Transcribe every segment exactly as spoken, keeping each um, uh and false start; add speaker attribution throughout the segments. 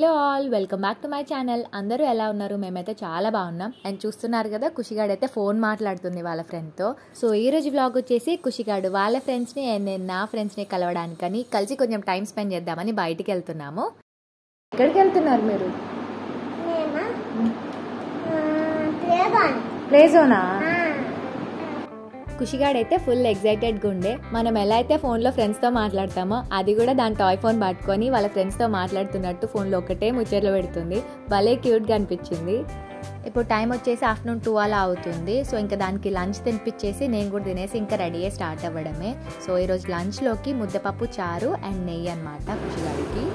Speaker 1: Hello all, welcome back to my channel. అందరూ ఎలా ఉన్నారు? మేమైతే చాలా బాగున్నాం. అండ్ చూస్తున్నారు కదా, ఖుషిగాడు అయితే ఫోన్ మాట్లాడుతుంది వాళ్ళ ఫ్రెండ్తో. సో ఈ రోజు వ్లాగ్ వచ్చేసి ఖుషిగాడు వాళ్ళ ఫ్రెండ్స్ని అండ్ నేను నా ఫ్రెండ్స్ని కలవడానికని కలిసి కొంచెం టైం స్పెండ్ చేద్దామని బయటికి వెళ్తున్నాము. ఎక్కడికి వెళ్తున్నారు మీరు? ప్లే జోనా? ఖుషిగాడైతే ఫుల్ ఎగ్జైటెడ్గా ఉండే. మనం ఎలా అయితే ఫోన్లో ఫ్రెండ్స్తో మాట్లాడతామో అది కూడా దాని టాయ్ ఫోన్ పట్టుకొని వాళ్ళ ఫ్రెండ్స్తో మాట్లాడుతున్నట్టు ఫోన్లో ఒకటే ముచ్చట్లు పెడుతుంది. భలే క్యూట్గా అనిపించింది. ఇప్పుడు టైం వచ్చేసి ఆఫ్టర్నూన్ టూ అలా అవుతుంది. సో ఇంకా దానికి లంచ్ తినిపించేసి నేను కూడా తినేసి ఇంకా రెడీ అయ్యి స్టార్ట్ అవ్వడమే. సో ఈరోజు లంచ్లోకి ముద్దపప్పు చారు అండ్ నెయ్యి అనమాట ఖుషిగాడికి.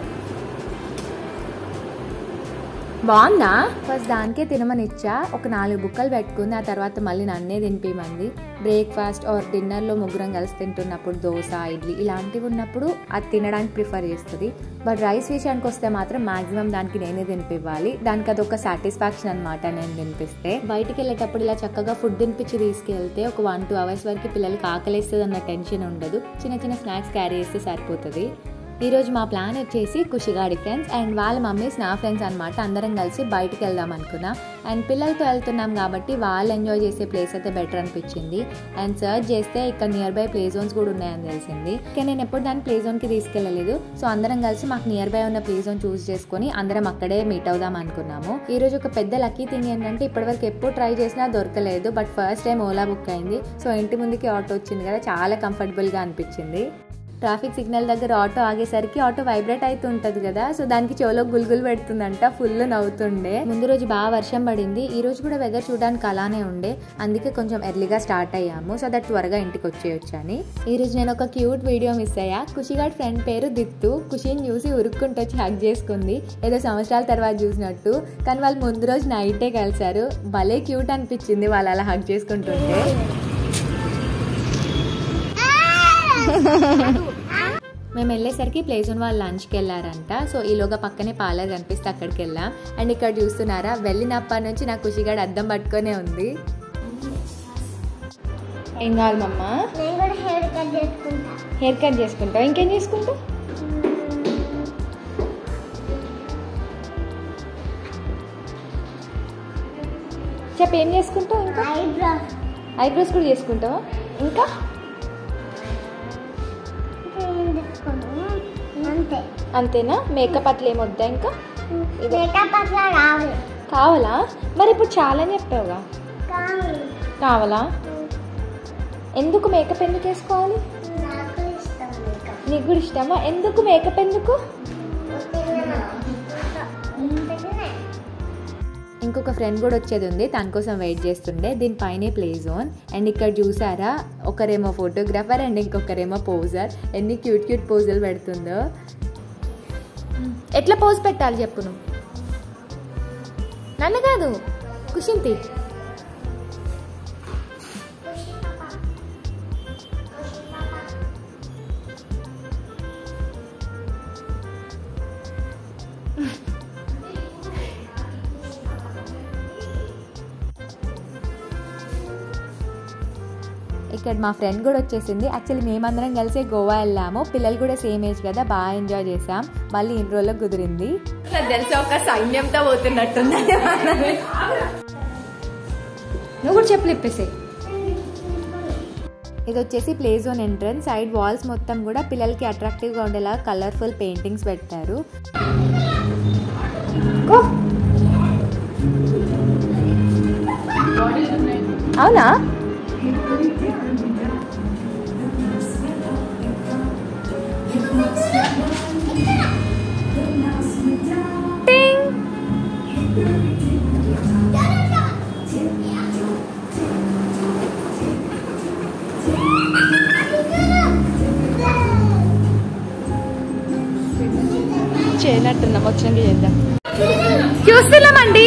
Speaker 1: బాగుందా? ఫస్ట్ దానికే తినమని ఇచ్చా. ఒక నాలుగు బుక్కలు పెట్టుకుంది. ఆ తర్వాత మళ్ళీ నన్నే తినిపిమంది. బ్రేక్ఫాస్ట్ ఆర్ డిన్నర్లో ముగ్గురం కలిసి తింటున్నప్పుడు దోశ, ఇడ్లీ ఇలాంటివి ఉన్నప్పుడు అది తినడానికి ప్రిఫర్ చేస్తుంది. బట్ రైస్ విషయానికి వస్తే మాత్రం మాక్సిమం దానికి నేనే తినిపివ్వాలి. దానికి అది ఒక సాటిస్ఫాక్షన్ అనమాట. నేను తినిపిస్తే బయటికి వెళ్ళేటప్పుడు ఇలా చక్కగా ఫుడ్ తినిపించి తీసుకెళ్తే ఒక వన్ టూ అవర్స్ వరకు పిల్లలకి ఆకలిస్తుంది అన్న టెన్షన్ ఉండదు. చిన్న చిన్న స్నాక్స్ క్యారీ చేస్తే సరిపోతుంది. ఈరోజు మా ప్లాన్ వచ్చేసి ఖుషిగాడి ఫ్రెండ్స్ అండ్ వాళ్ళ మమ్మీస్ నా ఫ్రెండ్స్ అనమాట. అందరం కలిసి బయటికి వెళ్దాం అనుకున్నా. అండ్ పిల్లలతో వెళ్తున్నాం కాబట్టి వాళ్ళు ఎంజాయ్ చేసే ప్లేస్ అయితే బెటర్ అనిపించింది. అండ్ సర్చ్ చేస్తే ఇక్కడ నియర్ బై ప్లే జోన్స్ కూడా ఉన్నాయని తెలిసింది. కానీ నేను ఎప్పుడు దాన్ని ప్లే జోన్కి తీసుకెళ్ళలేదు. సో అందరం కలిసి మాకు నియర్ బై ఉన్న ప్లే జోన్ చూస్ చేసుకుని అందరం అక్కడే మీట్ అవుదాం అనుకున్నాము. ఈ రోజు ఒక పెద్ద లక్కీ థింగ్ ఏంటంటే ఇప్పటివరకు ఎప్పుడు ట్రై చేసినా దొరకలేదు. But first time Ola book అయింది. సో ఇంటి ముందుకి ఆటో వచ్చింది కదా, చాలా కంఫర్టబుల్గా అనిపించింది. ట్రాఫిక్ సిగ్నల్ దగ్గర ఆటో ఆగేసరికి ఆటో వైబ్రేట్ అవుతుంటది కదా, సో దానికి చెవులో గుల్గులు పెడుతుందంట. ఫుల్ నవ్వుతుండే. ముందు రోజు బాగా వర్షం పడింది. ఈ రోజు కూడా వెదర్ చూడడానికి అలానే ఉండే. అందుకే కొంచెం ఎర్లీగా స్టార్ట్ అయ్యాము. సో దట్ త్వరగా ఇంటికి వచ్చేయచ్చు అని. ఈ రోజు నేను ఒక క్యూట్ వీడియో మిస్ అయ్యా. ఖుషిగాడి ఫ్రెండ్ పేరు దిత్తు. ఖుషిని చూసి ఉరుక్కుంటూ వచ్చి హగ్ చేసుకుంది, ఏదో సంవత్సరాల తర్వాత చూసినట్టు. కానీ వాళ్ళు ముందు రోజు నైటే కలిసారు. భలే క్యూట్ అనిపించింది వాళ్ళు అలా హగ్ చేసుకుంటుంటే. మేము వెళ్ళేసరికి ప్లే జోన్ వాళ్ళు లంచ్కి వెళ్ళారంట. సో ఈలోగా పక్కనే పార్లర్ కనిపిస్తే అక్కడికి వెళ్ళాం. అండ్ ఇక్కడ చూస్తున్నారా, వెళ్ళినప్పటి నుంచి నాకు ఖుషిగాడు అద్దం పట్టుకొనే ఉంది. ఏం కావాలి మమ్మ? హెయిర్ కట్ చేసుకుంటావు? ఇంకేం చేసుకుంటావు? చెప్ప ఏం చేసుకుంటావు? ఇంకా ఐబ్రోస్ కూడా చేసుకుంటావా? ఇంకా అంతేనా? మేకప్ అట్లా ఏమొద్దా? ఇంకా కావాలా? మరి ఇప్పుడు చాలా చెప్పావుగా. కావాలా? ఎందుకు మేకప్ ఎందుకు వేసుకోవాలి? నీకు కూడా ఇష్టమా? ఎందుకు మేకప్? ఎందుకు? ఇంకొక ఫ్రెండ్ కూడా వచ్చేది ఉంది, తన కోసం వెయిట్ చేస్తుండే. దీనిపైనే ప్లే జోన్. అండ్ ఇక్కడ చూసారా, ఒకరేమో ఫోటోగ్రాఫర్ అండ్ ఇంకొకరేమో పోజర్. ఎన్ని క్యూట్ క్యూట్ పోజులు పెడుతుందో. ఎట్లా పోజ్ పెట్టాలి చెప్పు నువ్వు? నన్ను కాదు, కుషింతి. ఇక్కడ మా ఫ్రెండ్ కూడా వచ్చేసింది. యాక్చువల్లీ మేమందరం కలిసి గోవా వెళ్ళాము. పిల్లలు కూడా సేమ్ ఏజ్ కదా, బాగా ఎంజాయ్ చేసాం. మళ్ళీ ఇన్ని రోజుల్లో కుదిరింది. తెలిసి ఒక సైన్యంతో పోతున్నట్టుంది. నువ్వు కూడా చెప్పులు ఇప్పేసే. ఇది వచ్చేసి play zone entrance. Side walls మొత్తం కూడా పిల్లలకి అట్రాక్టివ్గా ఉండేలా కలర్ఫుల్ పెయింటింగ్స్ పెట్టారు. అవునా? చేయనట్టున్నాం, వచ్చినాక చేద్దాం. చూస్తున్నామండి.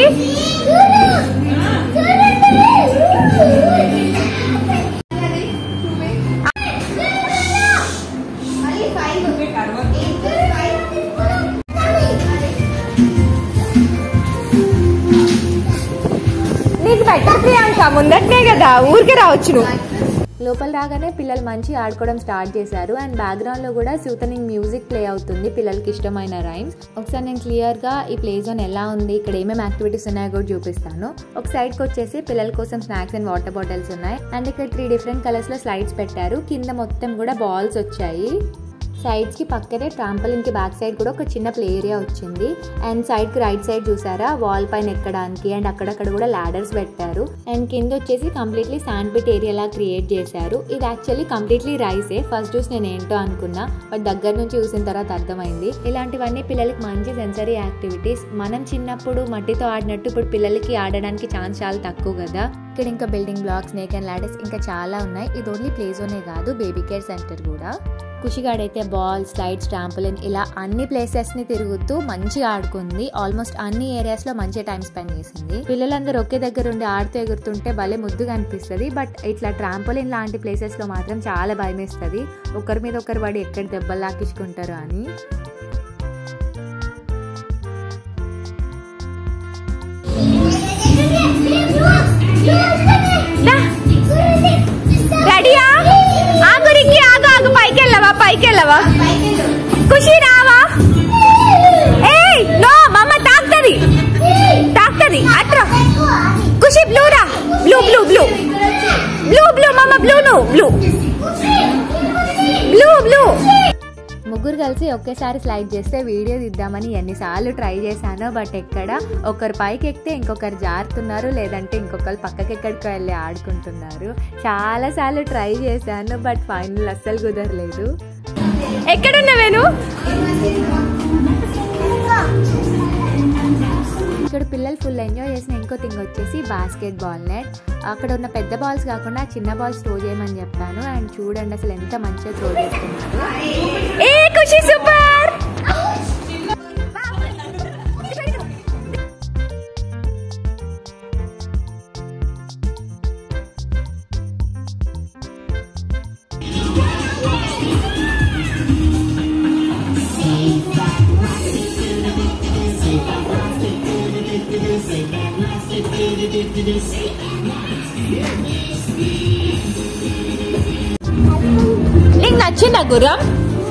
Speaker 1: నీకు బెటర్ ప్రియాంక, ముందట్నే కదా, ఊరికే రావచ్చు నువ్వు. లోపల రాగానే పిల్లలు మంచి ఆడుకోవడం స్టార్ట్ చేశారు అండ్ బ్యాక్గ్రౌండ్లో కూడా సూతనింగ్ మ్యూజిక్ ప్లే అవుతుంది పిల్లలకి ఇష్టమైన రైమ్స్. ఒకసారి నేను క్లియర్గా ఈ ప్లే జోన్ ఎలా ఉంది, ఇక్కడ ఏమేమి యాక్టివిటీస్ ఉన్నాయో కూడా చూపిస్తాను. ఒక సైడ్కి వచ్చేసి పిల్లల కోసం స్నాక్స్ అండ్ వాటర్ బాటిల్స్ ఉన్నాయి అండ్ ఇక్కడ త్రీ డిఫరెంట్ కలర్స్లో స్లైడ్స్ పెట్టారు. కింద మొత్తం కూడా బాల్స్ వచ్చాయి. సైడ్స్కి పక్కనే ట్రాంపోలిన్కి బ్యాక్ సైడ్ కూడా ఒక చిన్న ప్లే ఏరియా వచ్చింది అండ్ సైడ్కి రైట్ సైడ్ చూసారా వాల్ పైన ఎక్కడానికి అండ్ అక్కడక్కడ కూడా లాడర్స్ పెట్టారు అండ్ కింద వచ్చేసి కంప్లీట్లీ శాండ్ పిట్ ఏరియాలా క్రియేట్ చేశారు. ఇది యాక్చువల్లీ కంప్లీట్లీ రైసే. ఫస్ట్ చూసి నేను ఏంటో అనుకున్నా బట్ దగ్గర నుంచి చూసిన తర్వాత అర్థమైంది. ఇలాంటివన్నీ పిల్లలకి మంచి సెన్సరీ యాక్టివిటీస్. మనం చిన్నప్పుడు మట్టితో ఆడినట్టు ఇప్పుడు పిల్లలకి ఆడడానికి ఛాన్స్ చాలా తక్కువ కదా. ఇక్కడ ఇంకా building blocks, snake and ladders ఇంకా చాలా ఉన్నాయి. ఇది ఓన్లీ ప్లే జోనే కాదు, బేబీ కేర్ సెంటర్ కూడా. ఖుషిగాడైతే బాల్, స్లైడ్స్, ట్రాంపోలిన్ ఇలా అన్ని ప్లేసెస్ని తిరుగుతూ మంచిగా ఆడుకుంది. ఆల్మోస్ట్ అన్ని ఏరియాస్లో మంచి టైం స్పెండ్ చేసింది. పిల్లలందరూ ఒకే దగ్గర ఉండి ఆడుతూ ఎగురుతుంటే భలే ముద్దుగా అనిపిస్తుంది. బట్ ఇట్లా ట్రాంపోలిన్ లాంటి ప్లేసెస్లో మాత్రం చాలా భయం వేస్తుంది, ఒకరి మీద ఒకరు పడి ఎక్కడ దెబ్బలు లాక్కించుకుంటారు అని. రెడీయా? ఆగురికి ఆగు ఆగు పైకి వెళ్ళవా పైకి వెళ్ళవా ఖుషి రావా? ఏయ్ నో మమ్మ తాకుతది తాకుతది అట్రా. ఖుషి బ్లూ రా, blue blue blue blue blue మమ్మ బ్లూ ను బ్లూ బ్లూ బ్లూ. ముగ్గురు కలిసి ఒకేసారి స్లైడ్ చేస్తే వీడియో తీద్దామని ఎన్నిసార్లు ట్రై చేశానో బట్ ఎక్కడ ఒకరు పైకి ఎక్కితే ఇంకొకరు జారుతున్నారు, లేదంటే ఇంకొకరు పక్కకి ఎక్కడికి వెళ్ళి ఆడుకుంటున్నారు. చాలాసార్లు ట్రై చేశాను బట్ ఫైనల్ అస్సలు కుదరలేదు. ఎక్కడున్నావేను? ఇక్కడ పిల్లలు ఫుల్ ఎంజాయ్ చేసిన ఇంకో థింగ్ వచ్చేసి బాస్కెట్ బాల్ నెట్. అక్కడ ఉన్న పెద్ద బాల్స్ కాకుండా చిన్న బాల్స్ త్రో చేయమని చెప్పాను అండ్ చూడండి అసలు ఎంత మంచిగా త్రో చేస్తున్నారు. ఏ ఖుషి సూపర్. నీకు నచ్చిందా గుర్రం?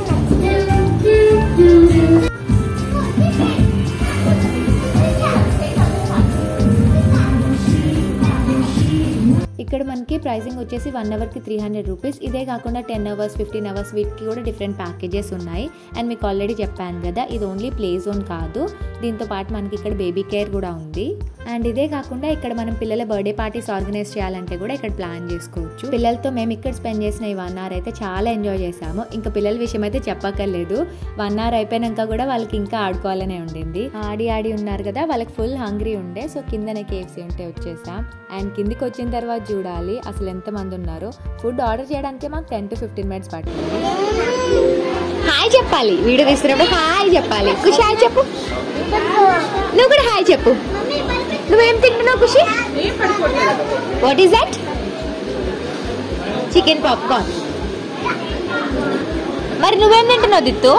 Speaker 1: ఇక్కడ మనకి ప్రైసింగ్ వచ్చేసి వన్ అవర్కి త్రీ హండ్రెడ్ రూపీస్. ఇదే కాకుండా టెన్ అవర్స్, ఫిఫ్టీన్ అవర్స్ వీటికి కూడా డిఫరెంట్ ప్యాకేజెస్ ఉన్నాయి. అండ్ మీకు ఆల్రెడీ చెప్పాను కదా ఇది ఓన్లీ ప్లే జోన్ కాదు, దీంతో పాటు మనకి ఇక్కడ బేబీ కేర్ కూడా ఉంది. అండ్ ఇదే కాకుండా ఇక్కడ మనం పిల్లల బర్త్డే పార్టీస్ ఆర్గనైజ్ చేయాలంటే కూడా ఇక్కడ ప్లాన్ చేసుకోవచ్చు. పిల్లలతో మేము ఇక్కడ స్పెండ్ చేసిన ఈ వన్ అవర్ అయితే చాలా ఎంజాయ్ చేసాము. ఇంకా పిల్లల విషయం అయితే చెప్పక్కర్లేదు, వన్ అవర్ అయిపోయినాక కూడా వాళ్ళకి ఇంకా ఆడుకోవాలనే ఉండింది. ఆడి ఆడి ఉన్నారు కదా, వాళ్ళకి ఫుల్ హంగ్రీ ఉండే. సో కిందనే కేఎఫ్సీ ఉంటే వచ్చేసాం. అండ్ కిందికి వచ్చిన తర్వాత చూడాలి అసలు ఎంతమంది ఉన్నారో. ఫుడ్ ఆర్డర్ చేయడానికి మాకు టెన్ టు ఫిఫ్టీన్ మినిట్స్ పట్టింది. హాయ్ చెప్పాలి, వీడియో తీస్తున్నప్పుడు హాయ్ చెప్పాలి. ఖుషి హాయ్ చెప్పు, నువ్వు కూడా హాయ్ చెప్పు. నువ్వేం తింటున్నావు ఖుషి? What is that? Chicken popcorn. మరి నువ్వేం తింటున్నావు దిత్తు?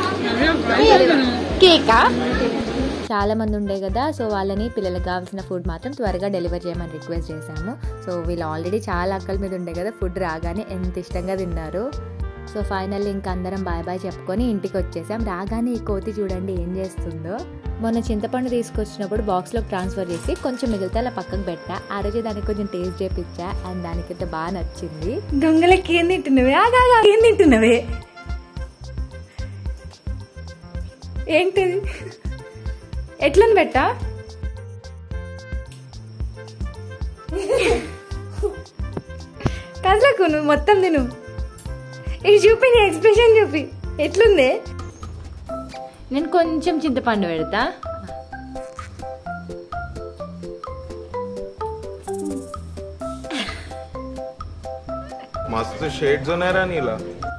Speaker 1: కేకా? చాలా మంది ఉండే కదా, సో వాళ్ళని పిల్లలకు కావాల్సిన ఫుడ్ మాత్రం త్వరగా డెలివర్ చేయమని రిక్వెస్ట్ చేశాము. సో వీళ్ళు ఆల్రెడీ చాలా అక్కల మీద ఉండే కదా, ఫుడ్ రాగానే ఎంత ఇష్టంగా తిన్నారు. సో ఫైనల్లీ ఇంకా అందరం బాయ్ బాయ్ చెప్పుకొని ఇంటికి వచ్చేసాం. రాగానే ఈ కోతి చూడండి ఏం చేస్తుందో. మొన్న చింతపండు తీసుకొచ్చినప్పుడు బాక్స్లోకి ట్రాన్స్ఫర్ చేసి కొంచెం మిగిలితే అలా పక్కకు పెట్టా. ఆ రోజు దానికి కొంచెం టేస్ట్ చేపించా అండ్ దానికైతే బాగా నచ్చింది.
Speaker 2: దొంగలకి ఏం తింటున్నవే? ఏం తింటున్నవే? ఏంటిది? ఎట్లని పెట్టా? కదలకు నువ్వు మొత్తం తిను. ఇది చూపి, నీ ఎక్స్ప్రెషన్ చూపి ఎట్లుంది.
Speaker 1: నేను కొంచెం చింతపండు పెడతా.
Speaker 3: मस्त शेड्स होणार नीला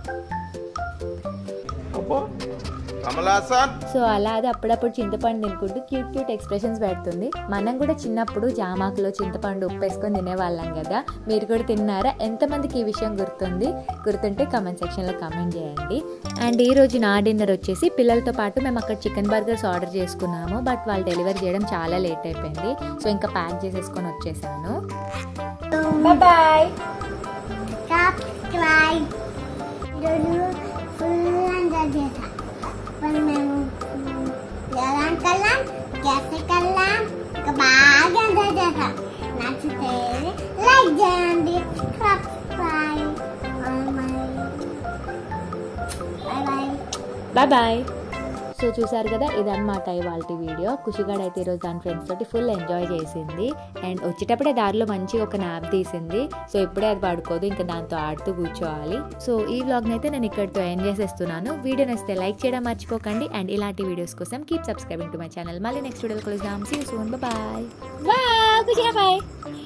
Speaker 3: अप्पो కమలాసన్.
Speaker 1: సో అలా అది అప్పుడప్పుడు చింతపండు తినుకుంటూ క్యూట్ క్యూట్ ఎక్స్ప్రెషన్స్ పెడుతుంది. మనం కూడా చిన్నప్పుడు జామాకులో చింతపండు ఉప్పు వేసుకొని తినేవాళ్ళం కదా, మీరు కూడా తిన్నారా? ఎంతమందికి ఈ విషయం గుర్తుంది? గుర్తుంటే కామెంట్ సెక్షన్లో కామెంట్ చేయండి. అండ్ ఈ రోజు నా డిన్నర్ వచ్చేసి పిల్లలతో పాటు మేము అక్కడ చికెన్ బర్గర్స్ ఆర్డర్ చేసుకున్నాము, బట్ వాళ్ళు డెలివరీ చేయడం చాలా లేట్ అయిపోయింది. సో ఇంకా ప్యాక్ చేసేసుకొని వచ్చేసాను.
Speaker 2: బాయ్.
Speaker 4: సబ్స్క్రైబ్ ఈరోజు ఫుల్ ఎంజాయ్ చేసా మరి మేము ఎలాంటి వెళ్ళాం క్యాఫేకి వెళ్ళాం ఇంకా బాగా ఎంజాయ్ చేసాం నచ్చితే లైక్ చేయండి subscribe bye bye
Speaker 1: bye bye. So చూసారు కదా, ఇదన్నమాట ఇవాళ వీడియో. ఖుషిగాడు అయితే ఈరోజు దాని ఫ్రెండ్స్ తోటి ఫుల్ ఎంజాయ్ చేసింది. అండ్ వచ్చేటప్పుడే దారిలో మంచిగా ఒక నాప్ తీసింది. సో ఇప్పుడే అది పడుకోదు, ఇంకా దాంతో ఆడుతూ కూర్చోవాలి. సో ఈ వ్లాగ్ని అయితే నేను ఇక్కడితో ఎండ్ చేసేస్తున్నాను. వీడియో నచ్చితే లైక్ చేయడం మర్చిపోకండి. అండ్ ఇలాంటి వీడియోస్ కోసం keep subscribing to my channel. మళ్ళీ నెక్స్ట్ వీడియోలో కలుద్దాం. See you soon. Bye bye.
Speaker 2: Bye.